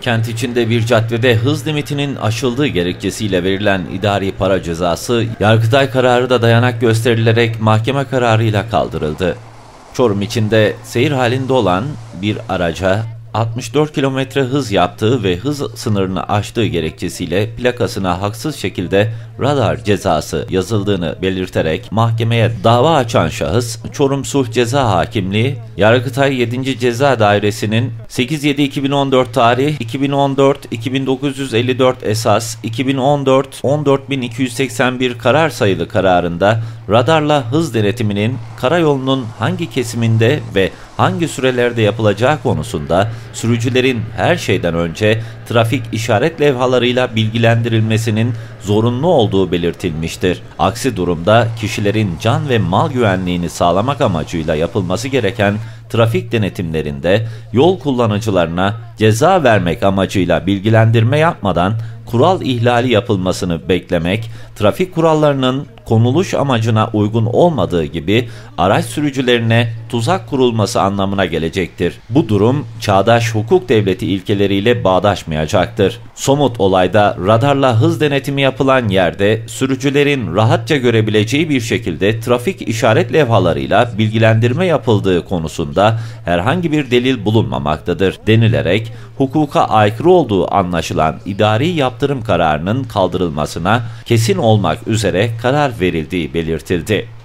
Kent içinde bir caddede hız limitinin aşıldığı gerekçesiyle verilen idari para cezası, Yargıtay kararı da dayanak gösterilerek mahkeme kararıyla kaldırıldı. Çorum içinde seyir halinde olan bir araca 64 km hız yaptığı ve hız sınırını aştığı gerekçesiyle plakasına haksız şekilde radar cezası yazıldığını belirterek mahkemeye dava açan şahıs, Çorum Sulh Ceza Hakimliği, Yargıtay 7. Ceza Dairesi'nin 8/7/2014 tarih 2014-2954 esas 2014-14281 karar sayılı kararında radarla hız denetiminin karayolunun hangi kesiminde ve hangi sürelerde yapılacağı konusunda sürücülerin her şeyden önce trafik işaret levhalarıyla bilgilendirilmesinin zorunlu olduğu belirtilmiştir. Aksi durumda kişilerin can ve mal güvenliğini sağlamak amacıyla yapılması gereken trafik denetimlerinde yol kullanıcılarına ceza vermek amacıyla bilgilendirme yapmadan kural ihlali yapılmasını beklemek, trafik kurallarının konuluş amacına uygun olmadığı gibi araç sürücülerine tuzak kurulması anlamına gelecektir. Bu durum çağdaş hukuk devleti ilkeleriyle bağdaşmayacaktır. Somut olayda radarla hız denetimi yapılan yerde sürücülerin rahatça görebileceği bir şekilde trafik işaret levhalarıyla bilgilendirme yapıldığı konusunda herhangi bir delil bulunmamaktadır denilerek hukuka aykırı olduğu anlaşılan idari yaptırım kararının kaldırılmasına kesin olmak üzere karar verildiği belirtildi.